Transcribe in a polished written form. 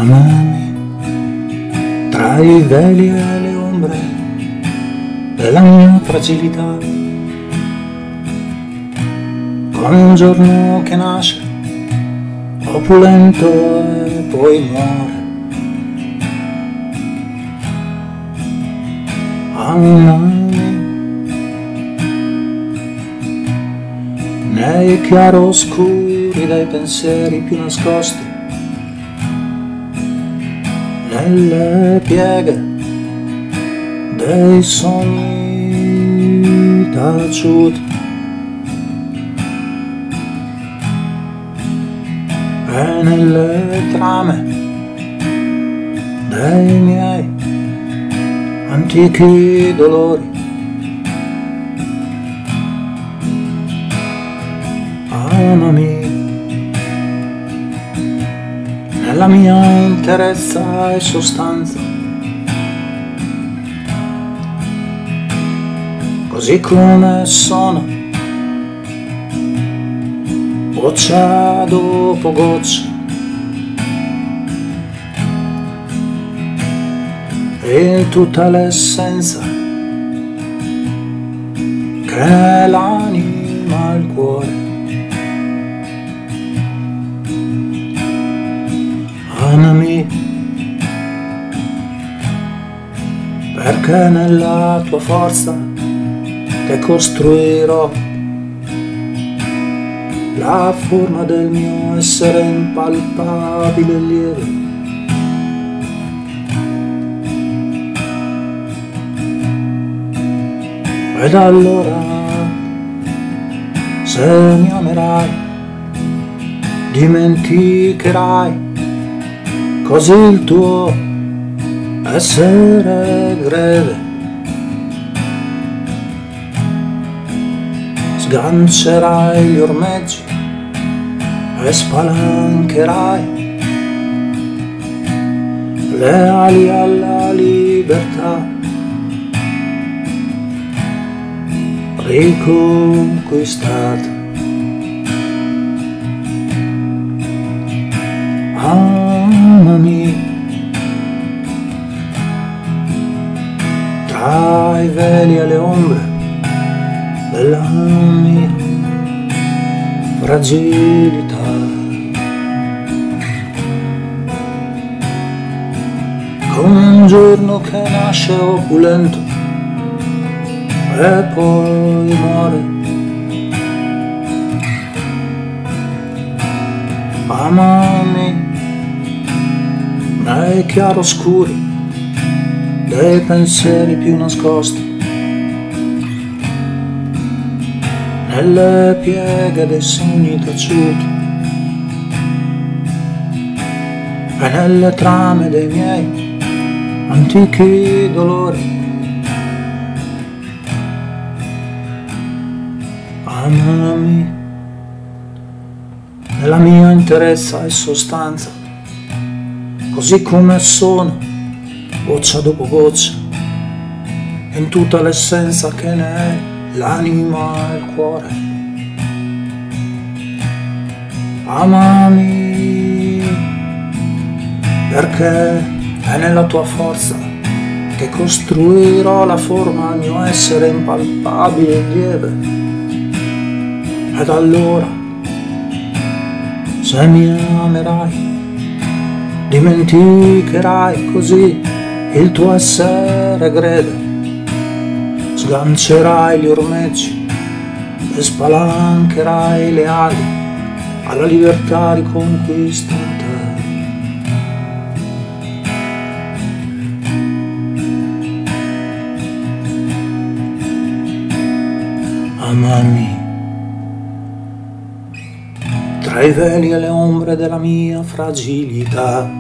Amami tra i veli e le ombre della mia fragilità, come un giorno che nasce opulento e poi muore. Amami nei chiaroscuri dei pensieri più nascosti, nelle pieghe dei sogni taciuti e nelle trame dei miei antichi dolori. Amami nella mia interezza e sostanza, così come sono, goccia dopo goccia, e tutta l'essenza che è l'anima e il cuore. Amami perché nella tua forza che costruirò la forma del mio essere impalpabile e lieve. Ed allora, se mi amerai, dimenticherai così il tuo essere greve, sgancerai gli ormeggi e spalancherai le ali alla libertà, riconquistata. Amami tra i veli e le ombre della mia fragilità. Come un giorno che nasce opulento e poi muore. Amami nei chiaroscuri dei pensieri più nascosti, nelle pieghe dei sogni taciuti e nelle trame dei miei antichi dolori. Amami nella mia interezza e sostanza, così come sono, goccia dopo goccia, in tutta l'essenza che ne è l'anima e il cuore. Amami perché è nella tua forza che costruirò la forma al mio essere impalpabile e lieve. Ed allora, se mi amerai, dimenticherai così il tuo essere greve, sgancerai gli ormeggi e spalancherai le ali alla libertà riconquistata. Amami tra i veli e le ombre della mia fragilità.